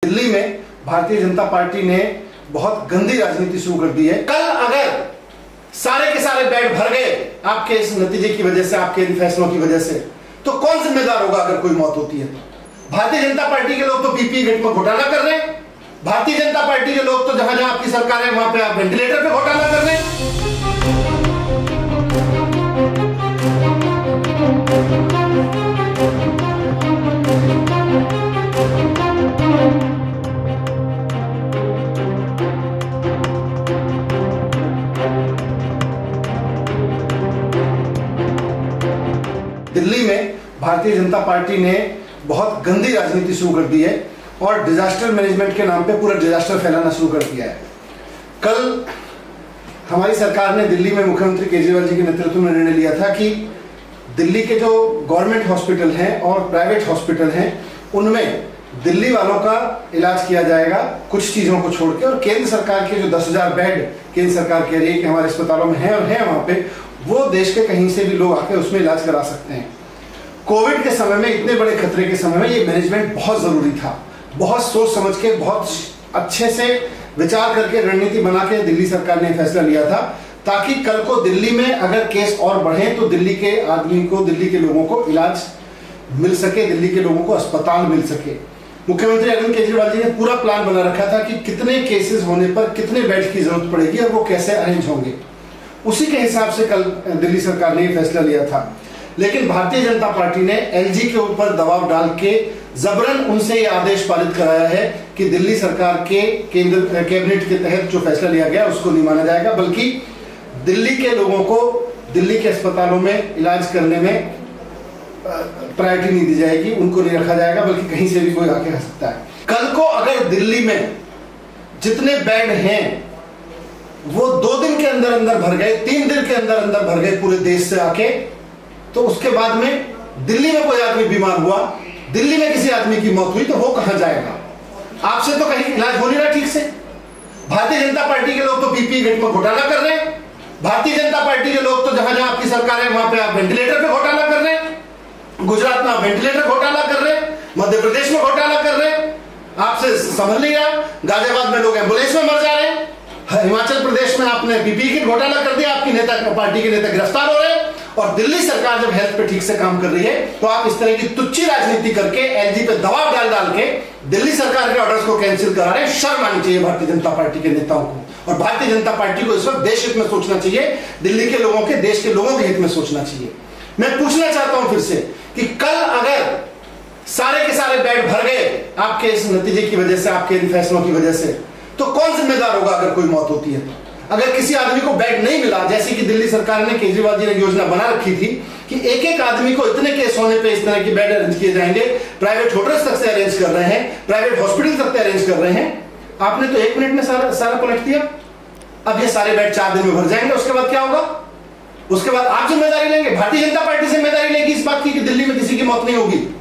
दिल्ली में भारतीय जनता पार्टी ने बहुत गंदी राजनीति शुरू कर दी है। कल अगर सारे के सारे बेड भर गए आपके इस नतीजे की वजह से, आपके इन फैसलों की वजह से, तो कौन जिम्मेदार होगा अगर कोई मौत होती है तो? भारतीय जनता पार्टी के लोग तो पीपीई किट में घोटाला कर रहे हैं। भारतीय जनता पार्टी के लोग तो जहां जहां आपकी सरकार है वहां पे आप वेंटिलेटर पे घोटाला कर रहे हैं। दिल्ली में भारतीय जनता पार्टी ने बहुत गंदी राजनीति शुरू कर दी है और डिजास्टर मैनेजमेंट के नाम पे पूरा डिजास्टर फैलाना शुरू कर दिया है। कल हमारी सरकार ने दिल्ली में मुख्यमंत्री केजरीवाल जी के नेतृत्व में निर्णय लिया था कि दिल्ली के जो गवर्नमेंट हॉस्पिटल हैं और प्राइवेट हॉस्पिटल हैं उनमें दिल्ली वालों का इलाज किया जाएगा कुछ चीजों को छोड़ के, और केंद्र सरकार के जो 10,000 बेड केंद्र सरकार कह रही है कि हमारे अस्पतालों में हैं और हैं वहां पे, वो देश के कहीं से भी लोग आके उसमें इलाज करा सकते हैं। कोविड के समय में, इतने बड़े खतरे के समय में ये मैनेजमेंट बहुत जरूरी था। बहुत सोच समझ के, बहुत अच्छे से विचार करके रणनीति बना के दिल्ली सरकार ने फैसला लिया था ताकि कल को दिल्ली में अगर केस और बढ़े तो दिल्ली के आदमी को, दिल्ली के लोगों को इलाज मिल सके, दिल्ली के लोगों को अस्पताल मिल सके। मुख्यमंत्री अरविंद केजरीवाल जी ने पूरा प्लान बना रखा था कि कितने केसेस होने पर कितने बेड की जरूरत पड़ेगी और वो कैसे अरेंज होंगे। उसी के हिसाब से कल दिल्ली सरकार ने फैसला लिया था। लेकिन भारतीय जनता पार्टी ने एलजी के ऊपर दबाव डाल के जबरन उनसे ये आदेश पारित कराया है कि दिल्ली सरकार के केंद्र कैबिनेट के तहत जो फैसला लिया गया उसको नहीं माना जाएगा, बल्कि दिल्ली के लोगों को दिल्ली के अस्पतालों में इलाज करने में प्रायोरिटी नहीं दी जाएगी, उनको नहीं रखा जाएगा, बल्कि कहीं से भी कोई आके आ सकता है। कल को अगर दिल्ली में जितने बेड हैं वो 2 दिन के अंदर अंदर भर गए, 3 दिन के अंदर अंदर भर गए पूरे देश से आके, तो उसके बाद में दिल्ली में कोई आदमी बीमार हुआ, दिल्ली में किसी आदमी की मौत हुई तो वो कहां जाएगा? आपसे तो कहीं इलाज हो नहीं रहा ठीक से। भारतीय जनता पार्टी के लोग तो पीपीई किट में घोटाला कर रहे हैं। भारतीय जनता पार्टी के लोग तो जहां जहां आपकी सरकार है वहां पे आप वेंटिलेटर पे घोटाला कर रहे हैं। गुजरात में आप वेंटिलेटर घोटाला कर रहे हैं, मध्य प्रदेश में घोटाला कर रहे हैं, आपसे समझ नहीं रहा। गाजियाबाद में लोग एम्बुलेंस में मर जा रहे हैं। हिमाचल प्रदेश में आपने पीपीई किट घोटाला कर दिया, आपकी नेता, पार्टी के नेता गिरफ्तार हो रहे हैं। और दिल्ली सरकार जब हेल्थ पे ठीक से काम कर रही है तो आप इस तरह की तुच्ची राजनीति करके एलजी पे दबाव डाल डाल के दिल्ली सरकार के ऑर्डर्स को कैंसिल करा रहे हैं। शर्म आनी चाहिए भारतीय जनता पार्टी के नेताओं को, और भारतीय जनता पार्टी को इस वक्त देश हित में सोचना चाहिए, दिल्ली के लोगों के, देश के लोगों के हित में सोचना चाहिए। मैं पूछना चाहता हूं फिर से कि कल अगर सारे के सारे बेड भर गए आपके इस नतीजे की वजह से, आपके इन फैसलों की वजह से, तो कौन जिम्मेदार होगा अगर कोई मौत होती है तो? अगर किसी आदमी को बेड नहीं मिला, जैसे कि दिल्ली सरकार ने, केजरीवाल जी ने योजना बना रखी थी कि एक एक आदमी को इतने केस होने पे इस तरह के बेड अरेंज किए जाएंगे, प्राइवेट होटल्स तक से अरेंज कर रहे हैं, प्राइवेट हॉस्पिटल तक से अरेंज कर रहे हैं, आपने तो 1 मिनट में सारा पलट दिया। अब ये सारे बेड 4 दिन में भर जाएंगे, उसके बाद क्या होगा? उसके बाद आप जिम्मेदारी लेंगे, भारतीय जनता पार्टी जिम्मेदारी लेगी इस बात की कि दिल्ली में किसी की मौत नहीं होगी।